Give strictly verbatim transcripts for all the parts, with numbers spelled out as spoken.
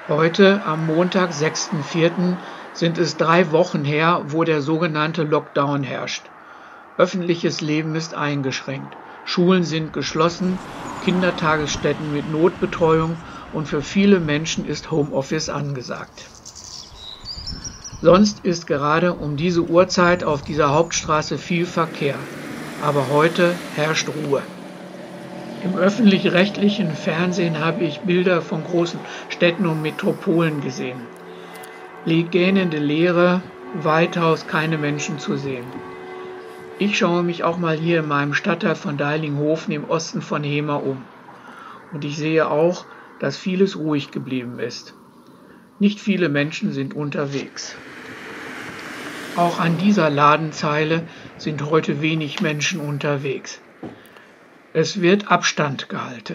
Heute, am Montag, sechsten vierten, sind es drei Wochen her, wo der sogenannte Lockdown herrscht. Öffentliches Leben ist eingeschränkt. Schulen sind geschlossen, Kindertagesstätten mit Notbetreuung und für viele Menschen ist Homeoffice angesagt. Sonst ist gerade um diese Uhrzeit auf dieser Hauptstraße viel Verkehr. Aber heute herrscht Ruhe. Im öffentlich-rechtlichen Fernsehen habe ich Bilder von großen Städten und Metropolen gesehen. Gähnende Leere, weitaus keine Menschen zu sehen. Ich schaue mich auch mal hier in meinem Stadtteil von Deilinghofen im Osten von Hemer um. Und ich sehe auch, dass vieles ruhig geblieben ist. Nicht viele Menschen sind unterwegs. Auch an dieser Ladenzeile sind heute wenig Menschen unterwegs. Es wird Abstand gehalten.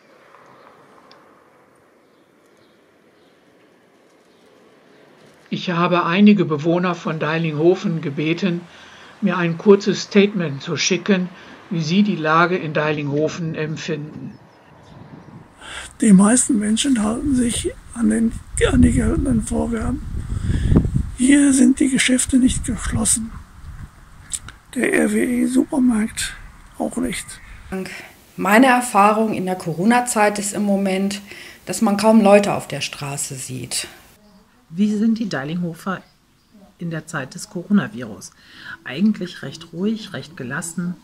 Ich habe einige Bewohner von Deilinghofen gebeten, mir ein kurzes Statement zu schicken, wie sie die Lage in Deilinghofen empfinden. Die meisten Menschen halten sich an, den, an die geltenden Vorgaben. Hier sind die Geschäfte nicht geschlossen. Der R W E-Supermarkt auch nicht. Meine Erfahrung in der Corona-Zeit ist im Moment, dass man kaum Leute auf der Straße sieht. Wie sind die Deilinghofer in der Zeit des Coronavirus? Eigentlich recht ruhig, recht gelassen,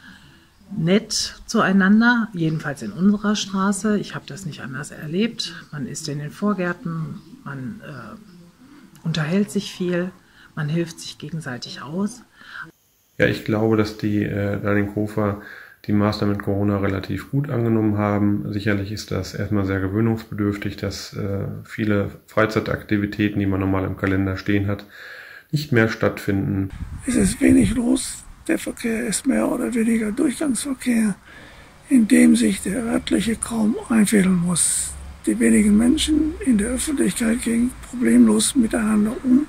nett zueinander, jedenfalls in unserer Straße. Ich habe das nicht anders erlebt. Man ist in den Vorgärten, man äh, unterhält sich viel, man hilft sich gegenseitig aus. Ja, ich glaube, dass die äh, Deilinghofer die Maßnahmen mit Corona relativ gut angenommen haben. Sicherlich ist das erstmal sehr gewöhnungsbedürftig, dass äh, viele Freizeitaktivitäten, die man normal im Kalender stehen hat, nicht mehr stattfinden. Es ist wenig los. Der Verkehr ist mehr oder weniger Durchgangsverkehr, in dem sich der örtliche kaum einfädeln muss. Die wenigen Menschen in der Öffentlichkeit gehen problemlos miteinander um.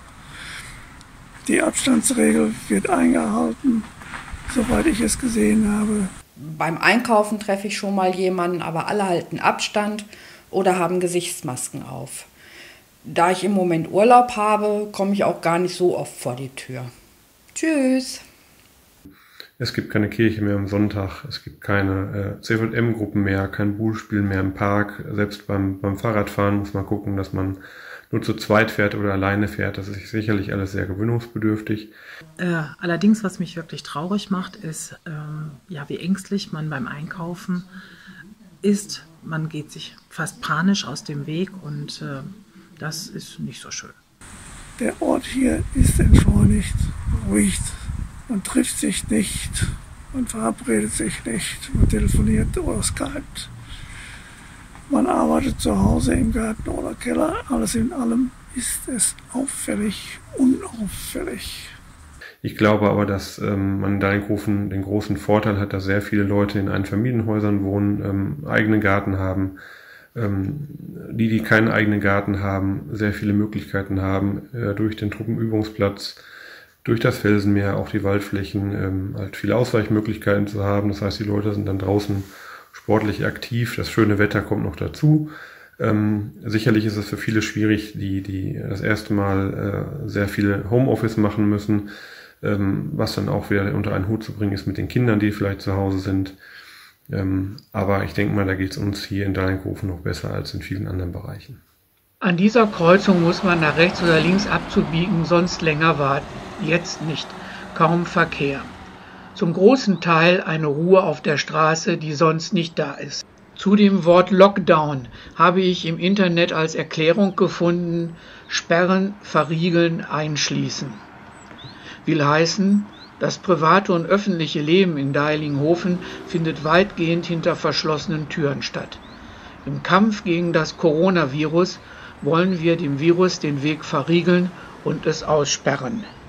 Die Abstandsregel wird eingehalten, soweit ich es gesehen habe. Beim Einkaufen treffe ich schon mal jemanden, aber alle halten Abstand oder haben Gesichtsmasken auf. Da ich im Moment Urlaub habe, komme ich auch gar nicht so oft vor die Tür. Tschüss! Es gibt keine Kirche mehr am Sonntag, es gibt keine äh, C V M-Gruppen mehr, kein Bullspiel mehr im Park. Selbst beim, beim Fahrradfahren muss man gucken, dass man nur zu zweit fährt oder alleine fährt. Das ist sicherlich alles sehr gewöhnungsbedürftig. Äh, allerdings, was mich wirklich traurig macht, ist, ähm, ja, wie ängstlich man beim Einkaufen ist. Man geht sich fast panisch aus dem Weg und äh, das ist nicht so schön. Der Ort hier ist entschleunigt, ruhig. Man trifft sich nicht, man verabredet sich nicht, man telefoniert oder skypt. Man arbeitet zu Hause im Garten oder Keller. Alles in allem ist es auffällig, unauffällig. Ich glaube aber, dass ähm, man in Deilinghofen den großen Vorteil hat, dass sehr viele Leute in Einfamilienhäusern wohnen, ähm, eigenen Garten haben. Ähm, die, die keinen eigenen Garten haben, sehr viele Möglichkeiten haben, äh, durch den Truppenübungsplatz, durch das Felsenmeer, auch die Waldflächen, ähm, halt viele Ausweichmöglichkeiten zu haben. Das heißt, die Leute sind dann draußen sportlich aktiv, das schöne Wetter kommt noch dazu. Ähm, sicherlich ist es für viele schwierig, die, die das erste Mal äh, sehr viel Homeoffice machen müssen, ähm, was dann auch wieder unter einen Hut zu bringen ist mit den Kindern, die vielleicht zu Hause sind. Ähm, aber ich denke mal, da geht es uns hier in Deilinghofen noch besser als in vielen anderen Bereichen. An dieser Kreuzung muss man nach rechts oder links abzubiegen, sonst länger warten. Jetzt nicht. Kaum Verkehr. Zum großen Teil eine Ruhe auf der Straße, die sonst nicht da ist. Zu dem Wort Lockdown habe ich im Internet als Erklärung gefunden, sperren, verriegeln, einschließen. Will heißen, das private und öffentliche Leben in Deilinghofen findet weitgehend hinter verschlossenen Türen statt. Im Kampf gegen das Coronavirus wollen wir dem Virus den Weg verriegeln und es aussperren.